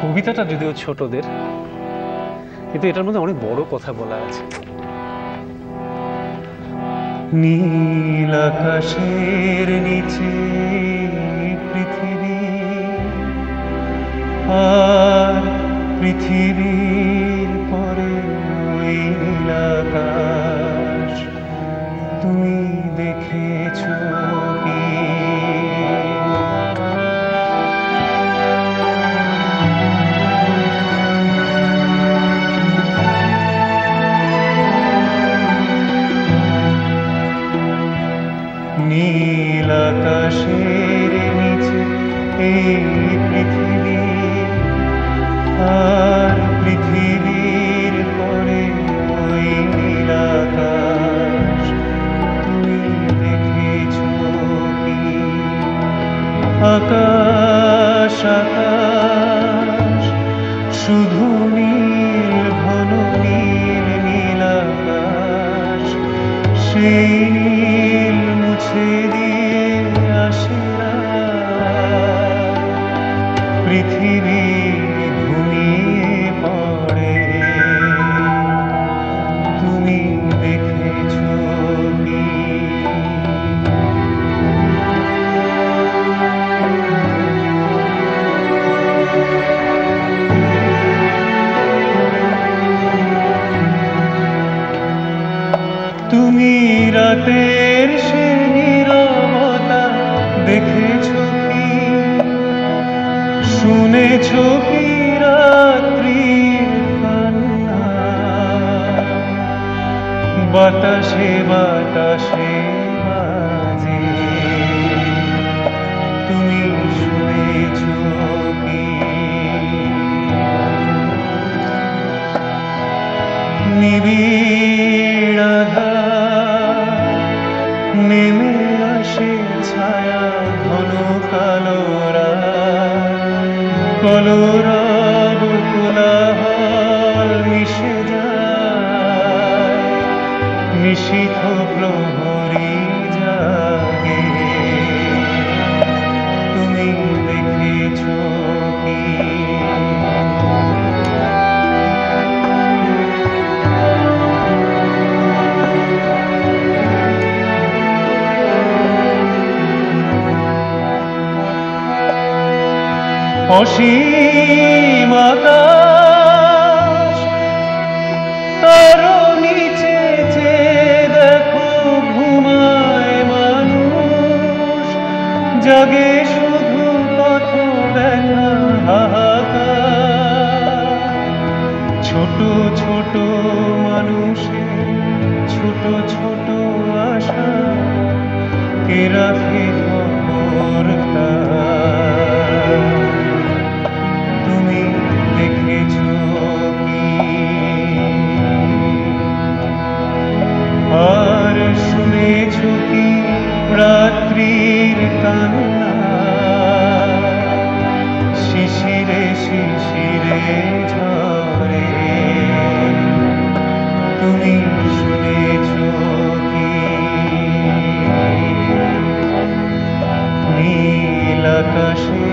কবিতাটা যদিও ছোটদের, কিন্তু এটার মধ্যে অনেক বড় কথা বলা আছে। নীল আকাশের নিচে পৃথিবী, আর পৃথিবীর পরে ওই নীল আকাশ তুমি দেখেছো কি? নীল আকাশের নিচে এই পৃথিবী, আর পৃথিবীর পরে ওই নীল আকাশ তুমি দেখেছো কি? আকাশ আকাশ শুধু নীল, ঘন নীল নীল আকাশ, সেই নীল মুছে দিয়ে আসে পৃথিবী ঘুমিয়ে পড়ে। তুমি দেখেছো কি? তুমি রাতের সে নীরবতা দেখেছো কি? শুনেছো কি রাত্রির কান্না? বাতাসে বাতাসে বাজে, তুমি শুনেছো কি? নিবিড় আঁধার নেমে আসে ছায়া, ঘন কালো রাত, কলরব কোলাহল মিশে যায়, নিশীথ প্রহরী জাগে। তুমি দেখেছো কি? অসীম আকাশ, তার নিচে যে দেখো ঘুমায় মানুষ, জাগে শুধু পথ দেখা হাহাকার। ছোট ছোট মানুষের ছোট ছোট আশা, কে রাখে খবরদার? তুমি দেখেছো কি? আর শুনেছো কি রাত্রির কান্না? শিশিরে শিশিরে ঝরে, তুমি শুনেছো কি? নীল আকাশে